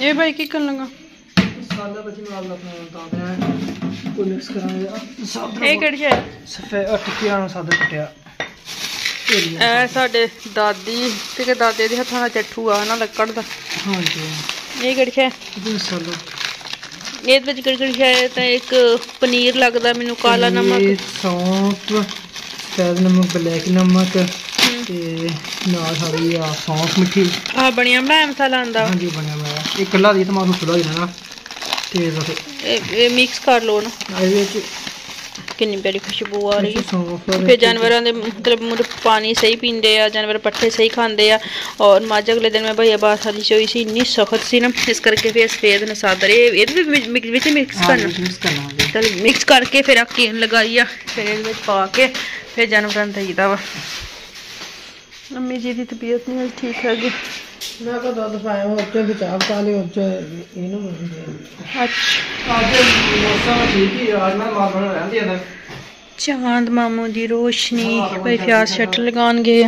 ये भाई की करन लगा मसाला बची नाल अपना दादा को मिक्स करांगे सादा ये केड़ी है सफेद टिक्कियां नु सादा कटिया ए साडे दादी ते दादे दे हत्थां दा चट्ठू आ ना लक्कड़ दा। हां जी ये केड़ी है मसाला ये विच केड़ी है ते एक पनीर लगदा मेनू काला नमक सौंफ सफेद नमक ब्लैक नमक ते नाल सारी आ सौंफ मिठी आ बनिया बनाया मसाला आंदा। हां जी बनिया बनाया एक कल्ला दी टमाटर सुधा ही ना तेज ये मिक्स कर लो ना ਇਹਦੇ ਵਿੱਚ कितनी प्यारी खुशबू आ रही है। सौंफ फिर जानवरों के मतलब पानी सही पींदे आ जानवर पट्ठे सही खाते हैं और मझ अगले दिन मैं भैया बात वाली चोई सी इन्नी सख्त सी ना इस करके फिर सफेद नसादर ये मिक्स करना चल मिक्स करके फिर केन लगाई आ फिर ये पा के फिर जानवरों दईदा वा। अम्मी जी की तबीयत नहीं ठीक हैगी मैं को दूध पाया और बचाव पा लियो इनु अच्छा आज मौसम ठीक ही आज मैं मारन रहंदी है चांद मामू दी रोशनी भाई प्याज शट लगान गए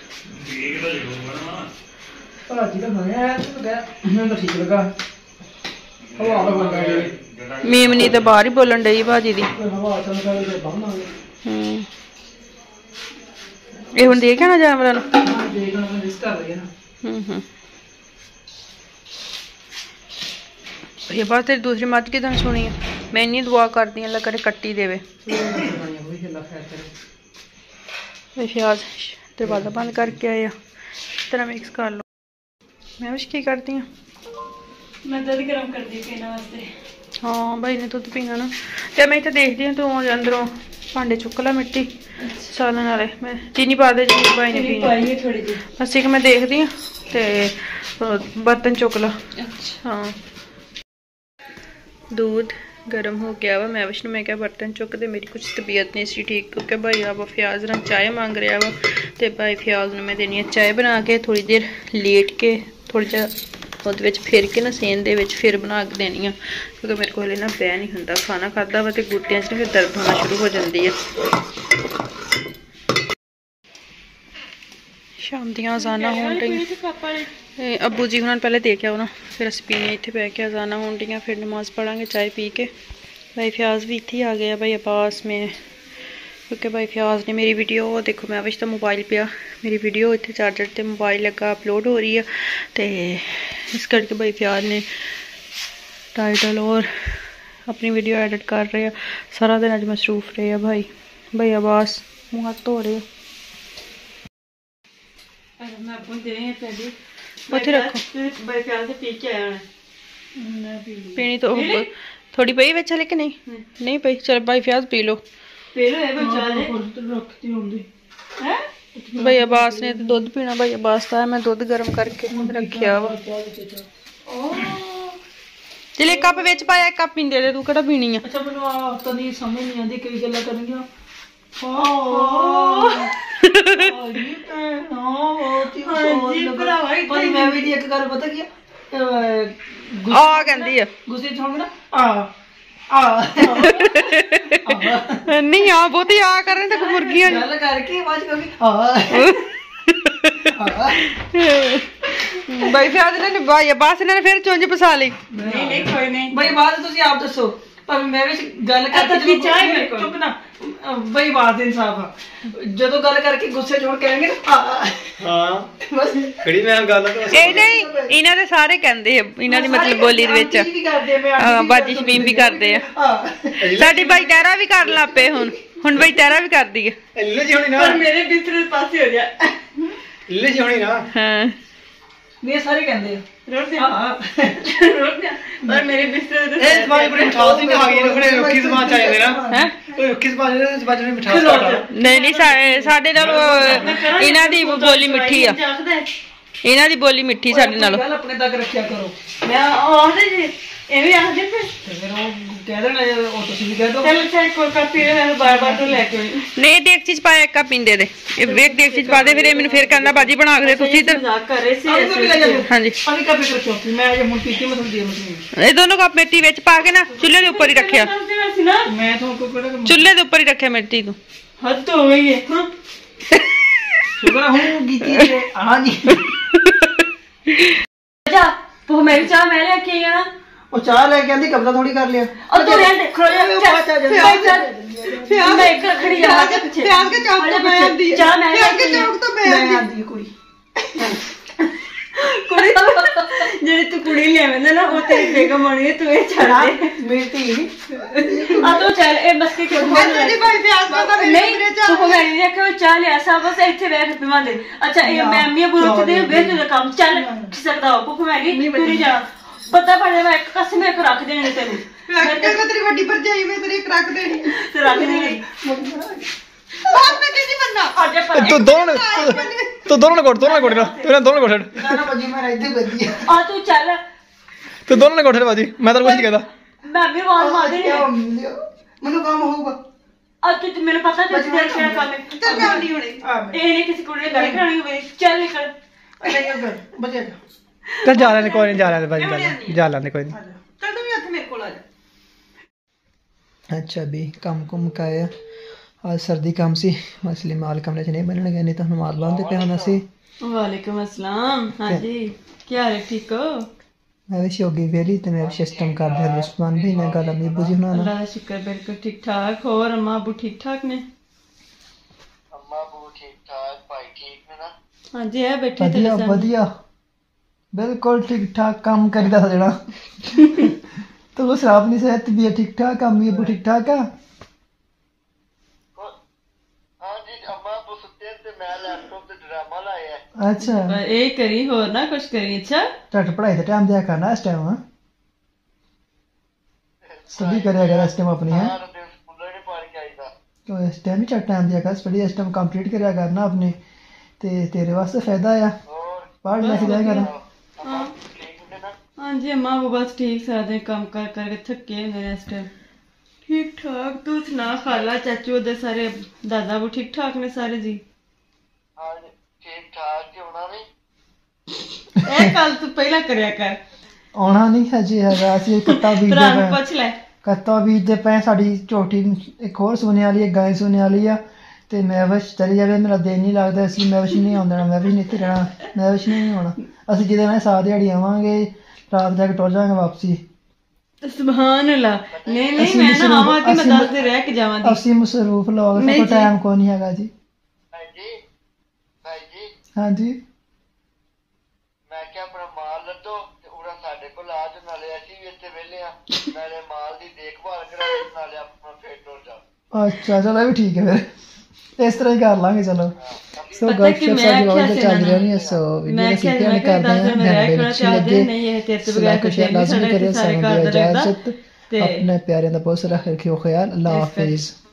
भाजी का बनाया है तो गया मैं तो ठीक लगा हवा लगा मेमनी तो बाहर ही बोलन डई भाजी दी हवा चल के बंद आ गई ये हुन देखा ना जानवरां नु देखना मैं रिस्क कर रही है ना ये बात तेरी दूसरी मत की तुम सुनी है मैं इन्नी दुआ करती हूं अल्लाह करे कट्टी देवे प्याज दरवाजा बंद करके आया तरह मिक्स कर लो। मैं भी की करती हूँ मैं दूध गर्म कर दी पीने वास्ते। हाँ भाई ने दुध पीना ना तो मैं इतना देखती हूँ तू अंदरों भांडे चुक ला मिट्टी सालन वाले मैं चीनी पा दे जी भाई ने पीनी थोड़ी जी बस एक मैं देखती हूँ तो बर्तन चुक ला। हाँ दूध गर्म हो गया वा मैं विष्णु मैं क्या बर्तन चुक दे मेरी कुछ तबीयत नहीं सी ठीक क्योंकि भाई आप फ्याज ना चाय मांग रहा वा तो भाई फ्याज ने मैं देनी है चाय बना के थोड़ी देर लेट के थोड़ा जा फिर के ना सेन दे फिर बना के देनी है क्योंकि मेरे को ना बह नहीं होंदा खाना खाता वा तो गुटियां च फिर दर्द होना शुरू हो जाती है। शाम दियां अजाना होन रही अबू जी उन्होंने पहले दे के आओ ना फिर अस पीने इतने बह के अजाना होन रही फिर नमाज पढ़ांगे चाय पी के। भाई फ्याज भी इतने आ गया भाई अब्बास में क्योंकि भाई फ्याज ने मेरी वीडियो देखो मैं विच तो मोबाइल पिया मेरी वीडियो इतने चार्जर से मोबाइल लगा अपलोड हो रही है तो इस करके भाई फ्याज ने टाइटल और अपनी वीडियो एडिट कर रहे हैं सारा दिन अज मसरूफ रहे हैं भाई। भाई अब्बास मुँह हाथ धो रहे पीनी तो थोड़ी पई बच्चा लेकिन नहीं पई चल भाई फ्याज पी लो भाई अब्बास ने तो दूध पीना भाई अब्बास का मैं दूध गर्म करके रखिया वा चल एक कप विच पाया एक कप पींदे दे तू केड़ा पीनी है। अच्छा मैनू तो नहीं समझ नहीं आती कई गल्लां करनियां मैं भी एक गल पता की आ कहंदी है गुस्से च होंगे ना नहीं आ बहुत ही आ कर रहे थे मुर्गियां गल करके आवाज कभी भाई फ्याज ने भाई अब्बास ने फिर चुंझ फसा ली नहीं कोई नहीं भाई बात तुसी आप दसो पर मैं भी गल करके चुप ना भाई बात इंसाफ जदों गल करके गुस्से छोड़ कहेंगे ना हां बस खड़ी मैं गल तो ए नहीं इना दे सारे कहंदे इना दी मतलब बोली दे विच हां बाजी शमीम भी करदे आ साडी भाई तेरा भी कर ला पे हुन भाई तेरा भी कर दी है ले जी होनी ना पर मेरे बिस्तर पासे हो जा ले जी होनी ना हां ये सारे कहंदे रोक दे रोक दे पर मेरे बिस्तर ए तुम्हारी बड़ी मिठास ही आ गई थोड़े रुखी जुबान चाहिए ना हैं कोई रुखी जुबान में मिठास नहीं साडे नाल इना दी बोली मिठी आ इना दी बोली मिठी साडे नाल गल अपने तक रखिया करो मैं आंदे जी ए भी आंदे पे फिर वो कह देना ओ तुसी भी कह दो चल चेक कर कापी मैं बार-बार तो लेके नहीं देख चीज पाया एक कप पींदे दे ये वेख देख चीज पा दे फिर मैंने फिर कहंदा बाजी बना के दे तुसी इधर मजाक कर रहे सी हां जी पानी का फिक्र क्यों मैं ये मुंह पीती मतलब दे मतलब ये दोनों कप मिट्टी विच पा के ना चूल्हे दे ऊपर ही रखया मैं तो को केड़ा चूल्हे दे ऊपर ही रखया मिट्टी तू हद हो गई है हां शुक्र हूं गीती हां जी जा वो मेरी चाह मैं लेके आई ना ਉਹ ਚਾਹ ਲੈ ਕੇ ਆਂਦੀ ਕਬਜ਼ਾ ਥੋੜੀ ਕਰ ਲਿਆ और तू रहने दे खड़ो मैं एक खड़ी आ जा पीछे प्याज के चौक तो मैं आंदी चाह मैं प्याज के चौक तो मैं आंदी कुड़ी कुड़ी जेडी तू कुड़ी ले आवेंदा ना वो तेरी बेगम होनी है तू ये छड़ दे मेरी धी आ तो चल ए बस के मैं तेरी भाई प्याज का तो नहीं तू मैं नहीं रखा चाह ले ऐसा बस ਇੱਥੇ बैठ पिवा दे अच्छा ये मैं अम्मी बोल के दे बेच दे काम चल सकदा हो भूख मैगी तू नहीं जा पता पड़े मैं एक कसम एक रख देने तेनू मैं तेरी बड़ी भरजाई मैं तेरी एक रख देनी ते रख देनी बात में किसी बनना आजा पर तू दोनों ने कोट ना तूने दोनों कोट गाना बजी मेरा इधर बजी आ तू चल तू दोनों ने कोट बाजी मैं तो कुछ नहीं कहता मैं भी आवाज मार देनी ਮੈਨੂੰ ਕੰਮ ਹੋਊਗਾ आ तू मेरे पता है तेरा क्या काम है ਚੱਲ ਮੈਂ ਆਂਦੀ ਹੁਣੇ ए ने किसी कुड़ी ने गल करानी होवे चल निकल ਨਹੀਂ ਉਹ ਕਰ ਬਜੇ ਜਾ चल जा रहे कोई नहीं जा रहे भाई जा लाने कोई नहीं ਚੱਲ ਤੂੰ ਵੀ ਇੱਥੇ ਮੇਰੇ ਕੋਲ ਆ ਜਾ अच्छा भी काम कुम मुकाया आज सर्दी कम सी इसलिए माल कमरे च नहीं बनने गए नहीं तो हम माल बांधते पे होना सी वालेकुम अस्सलाम हां जी क्या हाल है ठीक हो मैं भी होगी वेली ते मैं सिस्टम कर दे रिस्पान भी ना गल अम्मी बुझी ना अल्लाह का शुक्र बिल्कुल ठीक ठाक और अम्मा अबू ठीक ठाक ने अम्मा अबू ठीक ठाक भाई ठीक ने ना हां जी है बैठे थे बढ़िया बढ़िया बिल्कुल ठीक ठाक काम करदा जेड़ा तो वो शराब नहीं सेहत भी ठीक ठाक अम्मी अबू ठीक ठाक है हाँ जी अम्मा अबू सुते ते मैं लैपटॉप ते ड्रामा लाया है अच्छा ए करी हो ना कुछ करी अच्छा टट पढ़ाई ते टाइम दिया करना इस टाइम स्टडी करेगा अगर इस टाइम अपनी है सारा दिन स्कूल नहीं पढ़ के आई था तो इस टाइम ही चट टाइम दिया कर स्टडी इस टाइम कंप्लीट करेगा करना अपनी ते तेरे वास्ते फायदा है और पढ़ लिख जाया कर अम्मा ठीक ने ना हाँ जी अम्मा वो बस ठीक सारा दिन काम कर करके थके मेरे इस टाइम ठीक ठाक तू सुना खाला चाचू ओदे सारे दादा वो ठीक ठाक ने सारे जी हाँ जी ठीक ठाक जी होना नहीं ए कल तू पहला करया कर आना नहीं है जी है ਅਸੀਂ ਕੱਟਾ ਬੀਜ ਭਰਾ ਦੇ ਨੂੰ ਪਏ ਪੁੱਛ ਲੈ ਕੱਟਾ ਬੀਜ ਦੇ ਪਏ ਸਾਡੀ ਝੋਟੀ ਇੱਕ ਹੋਰ ਸੋਨੇ ਵਾਲੀ ਹੈ ਗਾਂ ਸੋਨੇ ਵਾਲੀ ਆ ਤੇ ਮੈਂ ਵਸ਼ ਚਲੀ ਜਾਵੇ ਮੇਰਾ ਦਿਨ ਨਹੀਂ ਲੱਗਦਾ ਅਸੀਂ ਮੈਂ ਵਸ਼ ਨਹੀਂ ਆਉਂਦਾ ਮੈਂ ਵੀ ਨਹੀਂ ਇੱਥੇ ਰਹਿਣਾ ਮੈਂ ਵਸ਼ ਨਹੀਂ ਆਉਣਾ ਅਸੀਂ ਜਿਹਦੇ ਨਾਲ ਸਾਥ ਦਿਹਾੜੀ ਆਵਾਂਗੇ ਰਾਤ ਜਾ ਕੇ ਟੁਰ ਜਾਵਾਂਗੇ ਵਾਪਸੀ सुभान अल्लाह नहीं मैं ना आवा के मैं 10 दिन रह के जावां दी ਅਸੀਂ ਮਸਰੂਫ ਲੋਕ ਸਾਡੇ ਟਾਈਮ ਕੋਈ ਨਹੀਂ ਹੈਗਾ ਜੀ भाई जी हाँ जी मैं क्या अपना माल लदो ते उरा साडे कोल आ ते नाले ਅਸੀਂ ਵੀ ਇੱਥੇ ਵਿਹਲੇ ਆ ਨਾਲੇ ਮਾਲ ਦੀ ਦੇਖਭਾਲ ਕਰਾਂਗੇ ਨਾਲੇ ਆਪਣਾ ਫੇਰ ਟੁਰ ਜਾ अच्छा चलो ये भी ठीक है फिर इस तरह ही कर लांगे चलो सो पता कि गपशप मैं साडी क्या बहुत चल रही है सो मैं वीडियो क्या सीखे मैं करते हैं मेरा मेरे थोड़ा अच्छी चाह लगे नहीं है तेरे से बगैर कुछ नहीं लाजमी सारे करिए सारे सारे घर इजाजत ते अपने प्यारे दा बहुत सारा रखियो ख्याल अल्लाह हाफिज